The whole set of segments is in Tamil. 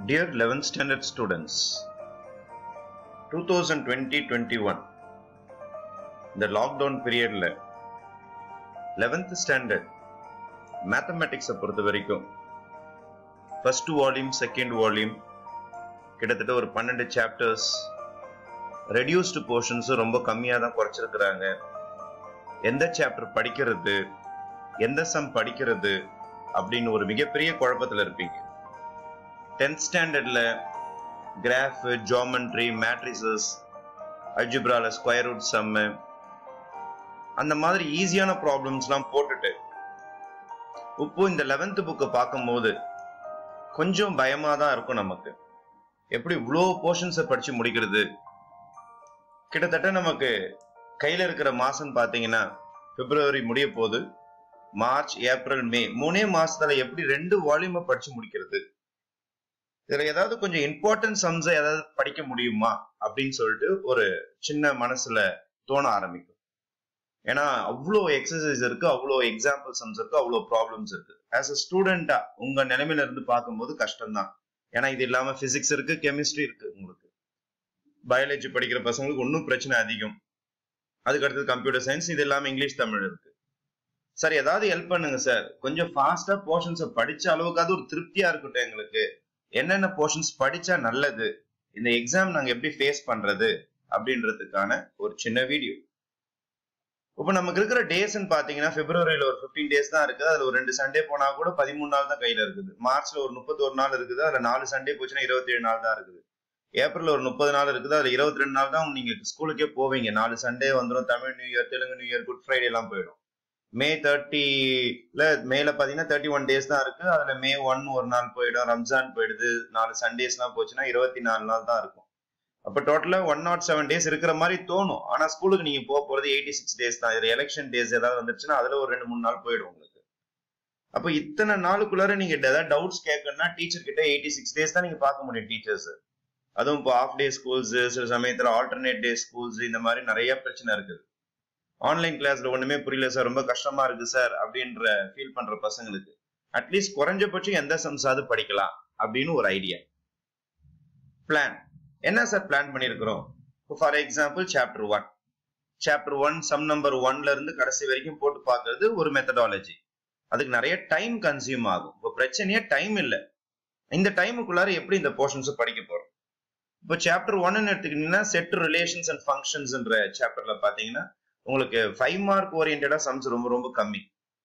Dear 11th standard students, 2020-21 the lockdown period la 11th standard mathematics பொறுத்த வரைக்கும் first volume second volume கிட்டத்தட்ட ஒரு 12 chapters reduced portions ரொம்ப கம்மியா தான் குறைச்சிருக்காங்க. எந்த சாப்டர் படிக்கிறது எந்த சம் படிக்கிறது அப்படின்னு ஒரு மிகப்பெரிய குழப்பத்துல இருப்பீங்க. 10th ஸ்டாண்டர்ட்ல கிராஃப், ஜியோமெட்ரி, மேட்ரிசஸ், அல்ஜிப்ரால ஸ்கொயர் ரூட் சம் அந்த மாதிரி ஈஸியான ப்ராப்ளம்ஸ்லாம் போட்டுட்டு இப்போ இந்த 11th புக்கை பார்க்கும்போது கொஞ்சம் பயமா தான் இருக்கும் நமக்கு. எப்படி இவ்வளோ போர்ஷன்ஸை படிச்சு முடிக்கிறது? கிட்டத்தட்ட நமக்கு கையில இருக்கிற மாசம் பாத்தீங்கன்னா பிப்ரவரி முடிய போகுது. மார்ச், ஏப்ரல், மே 3 மாசத்துல எப்படி 2 வால்யூமை படிச்சு முடிக்கிறது? இதுல ஏதாவது கொஞ்சம் இம்பார்ட்டன்ட் சம்ஸ் ஏதாவது படிக்க முடியுமா அப்படின்னு சொல்லிட்டு ஒரு சின்ன மனசுல தோண ஆரம்பிக்கும். ஏன்னா அவ்வளோ எக்ஸசைஸ் இருக்கு, அவ்வளோ எக்ஸாம்பிள் சம்ஸ் இருக்கு, அவ்வளோ ப்ராப்ளம்ஸ் இருக்கு. ஆஸ் அ ஸ்டூடெண்டா உங்க நிலைமையில இருந்து பார்க்கும்போது கஷ்டம்தான். ஏன்னா இது இல்லாம பிசிக்ஸ் இருக்கு, கெமிஸ்ட்ரி இருக்கு, உங்களுக்கு பயாலஜி படிக்கிற பசங்களுக்கு இன்னும் பிரச்சனை அதிகம். அதுக்கு அடுத்தது கம்ப்யூட்டர் சயின்ஸ், இது இல்லாம இங்கிலீஷ், தமிழ் இருக்கு. சார் ஏதாவது ஹெல்ப் பண்ணுங்க சார், கொஞ்சம் ஃபாஸ்டா போர்ஷன்ஸை படிச்ச அளவுக்காவது ஒரு திருப்தியா இருக்கட்டும் எங்களுக்கு. என்னென்ன போர்ஷன்ஸ் படிச்சா நல்லது, இந்த எக்ஸாம் நாங்க எப்படி ஃபேஸ் பண்றது அப்படின்றதுக்கான ஒரு சின்ன வீடியோ. இப்ப நமக்கு இருக்கிற டேஸ்ன்னு பாத்தீங்கன்னா பிப்ரவரியில ஒரு 15 டேஸ் தான் இருக்குது. அதுல ஒரு 2 சண்டே போனா கூட 13 நாள் தான் கையில இருக்குது. மார்ச்ல ஒரு 31 நாள் இருக்குது, அதுல 4 சண்டே போச்சுன்னா 27 நாள் தான் இருக்குது. ஏப்ரல்ல ஒரு 30 நாள் இருக்குது, அதுல 22 நாள் தான் நீங்க ஸ்கூலுக்கே போவீங்க. 4 சண்டே வந்துடும். Tamil new year, Telugu new year, good Friday எல்லாம் போயிடும். மே 30ல மேல பாத்தீங்கன்னா 31 டேஸ் தான் இருக்கு. அதுல மே 1 ஒரு நாள் போயிடும், ரம்ஜான் போயிடுது, 4 சண்டேஸ் எல்லாம் போச்சுன்னா 24 நாள் தான் இருக்கும். அப்ப டோட்டலா 107 டேஸ் இருக்கிற மாதிரி தோணும். ஆனா ஸ்கூலுக்கு நீங்க போறது 86 டேஸ் தான். இதுல எலெக்ஷன் டேஸ் ஏதாவது வந்துருச்சுன்னா அதுல ஒரு 2-3 நாள் போயிடும் உங்களுக்கு. அப்ப இத்தனை நாளுக்குள்ளார நீங்க ஏதாவது டவுட்ஸ் கேட்கணும்னா டீச்சர் கிட்ட 86 டேஸ் தான் நீங்க பார்க்க முடியும் டீச்சர்ஸ். அதுவும் இப்போ ஆஃப் டே ஸ்கூல்ஸ், சில சமயத்துல ஆல்டர்னேட் டே ஸ்கூல்ஸ், இந்த மாதிரி நிறைய பிரச்சனை இருக்குது. ஆன்லைன் கிளாஸ்ல ஒண்ணுமே புரியல சார், ரொம்ப கஷ்டமா இருக்கு சார் அப்படின்ற ஃபீல் பண்ற பசங்களுக்கு அட்லீஸ்ட் குறைஞ்சபட்சம் எந்த சம்ஸாவது படிக்கலாம் அப்படின்னு ஒரு ஐடியா. பிளான் என்ன சார் பிளான் பண்ணிருக்கிறோம்? For example chapter 1 sum number 1ல இருந்து கடைசி வரைக்கும் போட்டு பார்க்கறது ஒரு மெத்தடாலஜி. அதுக்கு நிறைய டைம் கன்சியூம் ஆகும். இப்போ பிரச்சனையே டைம் இல்லை. இந்த டைமுக்குள்ளார எப்படி இந்த போர்ஷன்ஸ் படிக்க போறோம்? இப்போ சாப்டர் 1 எடுத்துக்கிட்டீங்கன்னா செட் ரிலேஷன்ஸ் அண்ட் ஃபங்க்ஷன்ஸ்ன்ற சாப்டர்ல பாத்தீங்கன்னா உங்களுக்கு 5 மார்க் ஓரியன்டா சம்ஸ் ரொம்ப ரொம்ப கம்மி.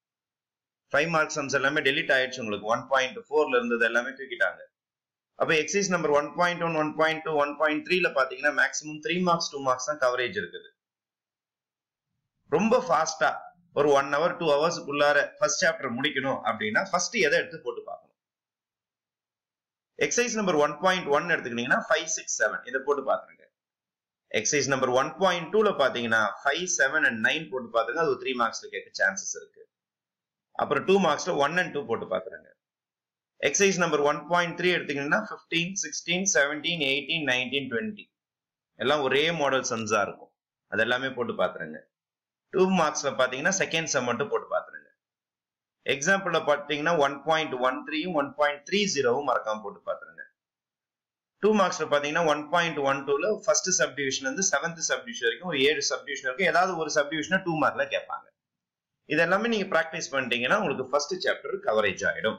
5 மார்க் சம்ஸ் எல்லாமே டெலிட் ஆயிடுச்சு. உங்களுக்கு 1.4ல இருந்தது எல்லாமே தூக்கிட்டாங்க. அப்ப எக்ஸைஸ் நம்பர் 1.1, 1.2, 1.3ல பாத்தீங்கன்னா மேக்ஸிமம் 3 மார்க்ஸ் 2 மார்க்ஸ் தான் கவரேஜ் இருக்குது. ரொம்ப ஃபாஸ்டா ஒரு 1 hour 2 ஹவர்ஸ்க்குள்ளார ஃபர்ஸ்ட் சாப்டர் முடிக்கணும் அப்படின்னா ஃபர்ஸ்ட் எதை எடுத்து போட்டு பார்க்கணும்? எக்ஸைஸ் நம்பர் 1.1 எடுத்துக்கிட்டீங்கன்னா 5, 6, 7 இதை போட்டு பாத்துருங்க. எக்ஸைஸ் நம்பர் 1.2ல பாத்தீங்கன்னா 5, 7 and 9 போட்டு பாத்துங்க. அது 3 மார்க்ஸ்ல கேட்க சான்சஸ் இருக்கு. அப்புறம் 2 மார்க்ஸ்ல 1 and 2 போட்டு பாத்துருங்க. எக்ஸைஸ் நம்பர் 1.3 எடுத்தீங்கன்னா 15, 16, 17, 18, 19, 20 எல்லாம் ஒரே மாடல் சம்ஸா இருக்கும். அது எல்லாமே போட்டு பாத்துருங்க. 2 மார்க்ஸ்ல பாத்தீங்கன்னா செகண்ட் சம் மட்டும் போட்டு பாத்துருங்க. எக்ஸாம்பிள்ல பாத்தீங்கன்னா 1.13, 1.30 மறக்காம போட்டு பாத்துருங்க. 2 மார்க்ஸ்ல பாத்தீங்கன்னா 1.12ல ஃபர்ஸ்ட் சப்டிவிஷன் வந்து 7th சப்டிவிஷன் வரைக்கும் ஒரு 7 சப்டிவிஷன் இருக்கு. ஏதாவது ஒரு சப்டிவிஷனை 2 மார்க்ல கேட்பாங்க. இதெல்லாமே நீங்க பிராக்டிஸ் பண்ணிட்டீங்கன்னா உங்களுக்கு ஃபர்ஸ்ட் சாப்டர் கவரேஜ் ஆயிடும்.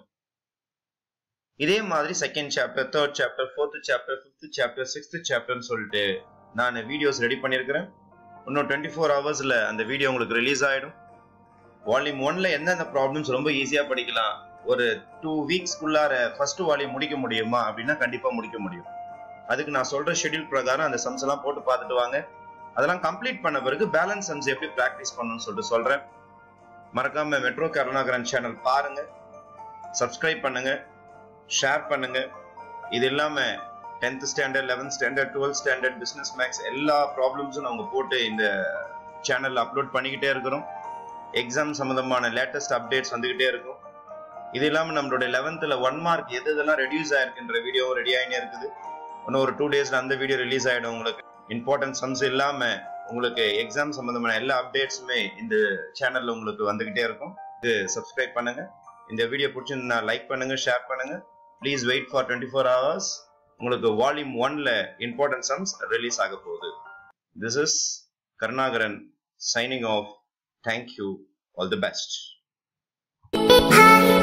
இதே மாதிரி second chapter, third chapter, fourth chapter, fifth chapter, sixth சாப்டர்னு சொல்லிட்டு நான் வீடியோஸ் ரெடி பண்ணிருக்கிறேன். இன்னும் 24 ஹவர்ஸ்ல அந்த வீடியோ உங்களுக்கு ரிலீஸ் ஆயிடும். வால்யூம் 1ல எந்தெந்த ப்ராப்ளம்ஸ் ரொம்ப ஈஸியா படிக்கலாம், ஒரு 2 வீக்ஸ்க்குள்ளார ஃபர்ஸ்ட் வால்யூம் முடிக்க முடியுமா அப்படின்னா கண்டிப்பா முடிக்க முடியும். அதுக்கு நான் சொல்ற ஷெட்யூல் பிரகாரம் அந்த சம்ஸ் எல்லாம் போட்டு பார்த்துட்டு வாங்க. அதெல்லாம் கம்ப்ளீட் பண்ண பிறகு பேலன்ஸ் சம்ஸ் எப்படி பிராக்டிஸ் பண்ணணும்னு சொல்லிட்டு சொல்றேன். மறக்காம மெட்ரோ கருணாகரன் சேனல் பாருங்க, சப்ஸ்கிரைப் பண்ணுங்க, ஷேர் பண்ணுங்க. இது இல்லாம 10th standard, 11th standard, 12th standard, business maths எல்லா ப்ராப்ளம்ஸும் நாங்க போட்டு இந்த சேனல்ல அப்லோட் பண்ணிக்கிட்டே இருக்கிறோம். எக்ஸாம் சம்பந்தமான லேட்டஸ்ட் அப்டேட்ஸ் வந்துகிட்டே இருக்கும். இது இல்லாம நம்மளோட 11th 1 மார்க் எது இதெல்லாம் ரெடியூஸ் ஆயிருக்குன்ற வீடியோ ரெடி ஆகினே இருக்குது. இன்னும் ஒரு 2 டேஸ்ல அந்த வீடியோ ரிலீஸ் ஆயிடும். உங்களுக்கு இம்பார்ட்டன்ட் சம்ஸ் இல்லாம உங்களுக்கு எக்ஸாம் சம்பந்தமான எல்லா அப்டேட்ஸுமே இந்த சேனல்ல உங்களுக்கு வந்துகிட்டே இருக்கும். இது சப்ஸ்கிரைப் பண்ணுங்க. இந்த வீடியோ பிடிச்சிருந்தா லைக் பண்ணுங்க, ஷேர் பண்ணுங்க. Please wait for 24 hours. உங்களுக்கு வால்யூம் 1ல important sums ரிலீஸ் ஆக போகுது. This is Karnagaran signing off. Thank you. All the best.